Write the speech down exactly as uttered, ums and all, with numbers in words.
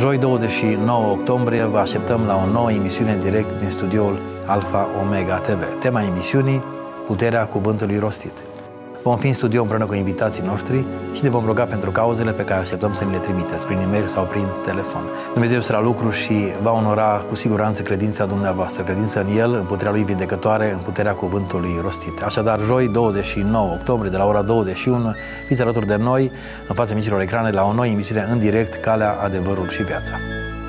Joi douăzeci și nouă octombrie vă așteptăm la o nouă emisiune direct din studioul Alfa Omega T V. Tema emisiunii: Puterea cuvântului rostit. Vom fi în studio împreună cu invitații noștri și ne vom ruga pentru cauzele pe care așteptăm să ni le trimiteți prin e-mail sau prin telefon. Dumnezeu să la lucru și va onora cu siguranță credința dumneavoastră, credința în El, în puterea Lui vindecătoare, în puterea cuvântului rostit. Așadar, joi douăzeci și nouă octombrie de la ora douăzeci și unu, fiți alături de noi în fața micilor ecrane la o nouă emisiune în direct, Calea, Adevărul și Viața.